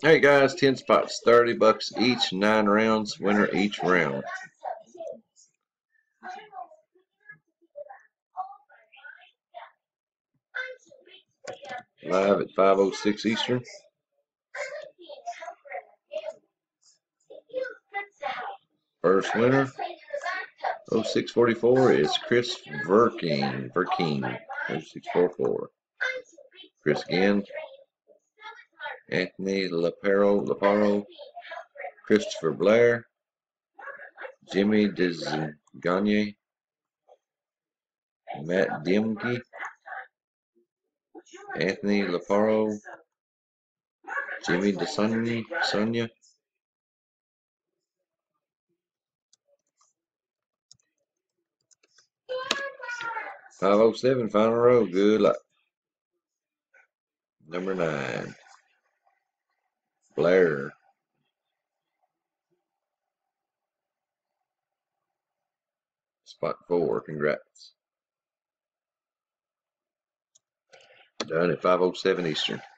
Hey guys, 10 spots, $30 each, 9 rounds, winner each round. Live at 5:06 Eastern. First winner, 0644, is Chris Verkeen. 0644. Chris again. Anthony Laparo, Christopher Blair, Jimmy Desgagne, Matt Dimke, Anthony Laparo, Jimmy DeSonia, 507, final row. Good luck. Number 9, Blair. Spot 4, congrats. Done at 5:07 Eastern.